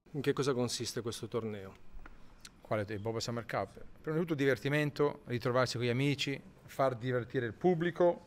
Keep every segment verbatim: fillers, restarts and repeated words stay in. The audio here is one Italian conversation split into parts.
In che cosa consiste questo torneo? Quale il Bobo Summer Cup? Prima di tutto divertimento, ritrovarsi con gli amici, far divertire il pubblico,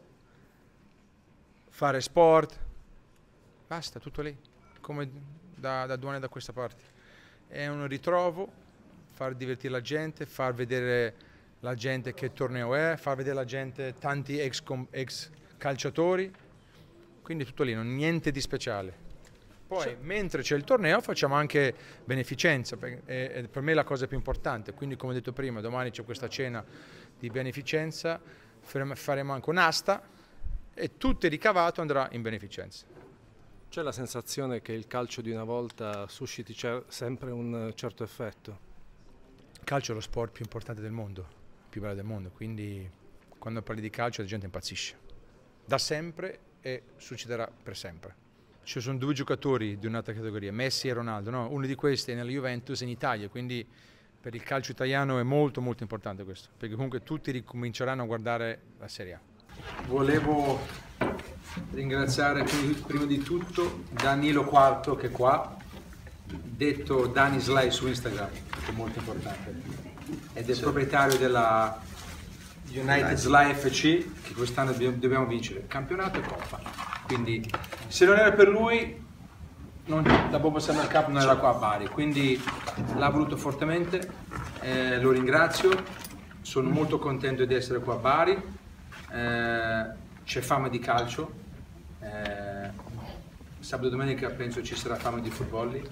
fare sport, basta, tutto lì, come da, da due anni da questa parte. È un ritrovo, far divertire la gente, far vedere la gente che torneo è, far vedere la gente tanti ex, ex calciatori, quindi tutto lì, non niente di speciale. Poi, cioè, mentre c'è il torneo facciamo anche beneficenza, perché è, è per me la cosa più importante, quindi come ho detto prima, domani c'è questa cena di beneficenza, faremo anche un'asta e tutto il ricavato andrà in beneficenza. C'è la sensazione che il calcio di una volta susciti sempre un certo effetto? Il calcio è lo sport più importante del mondo, più bello del mondo, quindi quando parli di calcio la gente impazzisce, da sempre e succederà per sempre. Ci sono due giocatori di un'altra categoria, Messi e Ronaldo, no? Uno di questi è nella Juventus in Italia, quindi per il calcio italiano è molto molto importante questo, perché comunque tutti ricominceranno a guardare la Serie A. Volevo ringraziare prima di tutto Danilo Quarto che è qua, detto Dani Sly su Instagram, che è molto importante, ed è proprietario della United Sly F C, che quest'anno dobbiamo vincere campionato e coppa. Quindi se non era per lui non, la Bobo Summer Cup non era qua a Bari, quindi l'ha voluto fortemente, eh, lo ringrazio, sono molto contento di essere qua a Bari, eh, c'è fame di calcio, eh, sabato e domenica penso ci sarà fame di footvolley,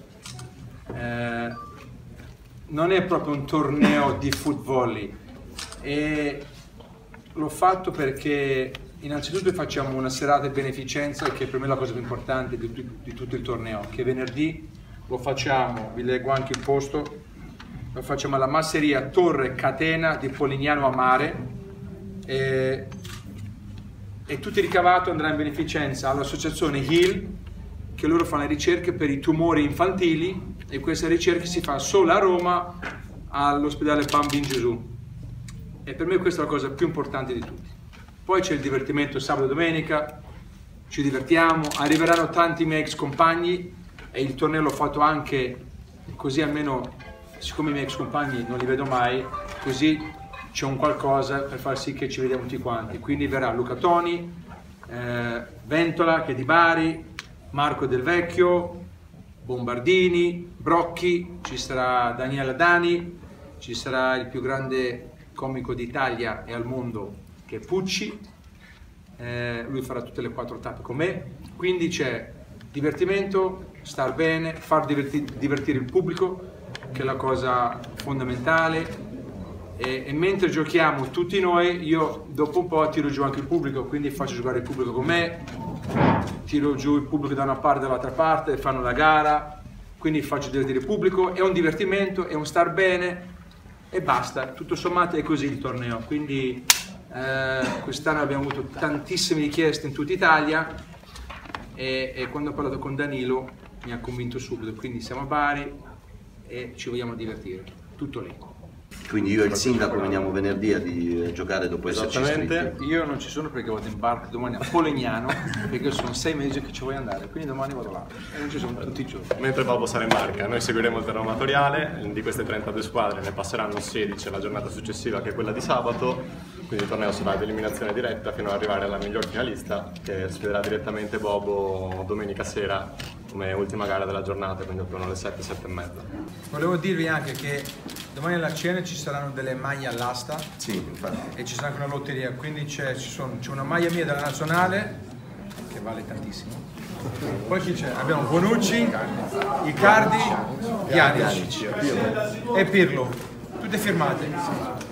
eh, non è proprio un torneo di footvolley e l'ho fatto perché innanzitutto facciamo una serata di beneficenza che per me è la cosa più importante di, di tutto il torneo, che venerdì lo facciamo, vi leggo anche il posto, lo facciamo alla masseria Torre Catena di Polignano a Mare e, e tutto il ricavato andrà in beneficenza all'associazione Hill, che loro fanno le ricerche per i tumori infantili e questa ricerca si fa solo a Roma all'ospedale Bambin Gesù e per me questa è la cosa più importante di tutti. Poi c'è il divertimento sabato e domenica, ci divertiamo, arriveranno tanti miei ex compagni e il torneo l'ho fatto anche così almeno, siccome i miei ex compagni non li vedo mai, così c'è un qualcosa per far sì che ci vediamo tutti quanti. Quindi verrà Luca Toni, eh, Ventola che è di Bari, Marco Del Vecchio, Bombardini, Brocchi, ci sarà Daniela Dani, ci sarà il più grande comico d'Italia e al mondo che è Pucci, eh, lui farà tutte le quattro tappe con me, quindi c'è divertimento, star bene, far diverti divertire il pubblico, che è la cosa fondamentale, e, e mentre giochiamo tutti noi, io dopo un po' tiro giù anche il pubblico, quindi faccio giocare il pubblico con me, tiro giù il pubblico da una parte e dall'altra parte, fanno la gara, quindi faccio divertire il pubblico, è un divertimento, è un star bene e basta, tutto sommato è così il torneo, quindi Eh, quest'anno abbiamo avuto tantissime richieste in tutta Italia e, e quando ho parlato con Danilo mi ha convinto subito, quindi siamo a Bari e ci vogliamo divertire, tutto lì. Quindi io e il sindaco veniamo venerdì a di giocare dopo esserci iscritti. Io non ci sono perché vado in barca domani a Polignano perché sono sei mesi che ci voglio andare, quindi domani vado là e non ci sono tutti i giorni. Mentre Bobo sarà in barca, noi seguiremo il torneo amatoriale, di queste trentadue squadre ne passeranno sedici la giornata successiva che è quella di sabato, quindi il torneo sarà ad eliminazione diretta fino ad arrivare alla miglior finalista che sfiderà direttamente Bobo domenica sera come ultima gara della giornata, quindi attorno alle sette, sette e mezza. Volevo dirvi anche che domani alla cena ci saranno delle maglie all'asta, sì, infatti. E ci sarà anche una lotteria, quindi c'è una maglia mia della nazionale che vale tantissimo. Poi chi c'è? Abbiamo Bonucci, Icardi, Pjanic e Pirlo, tutte firmate.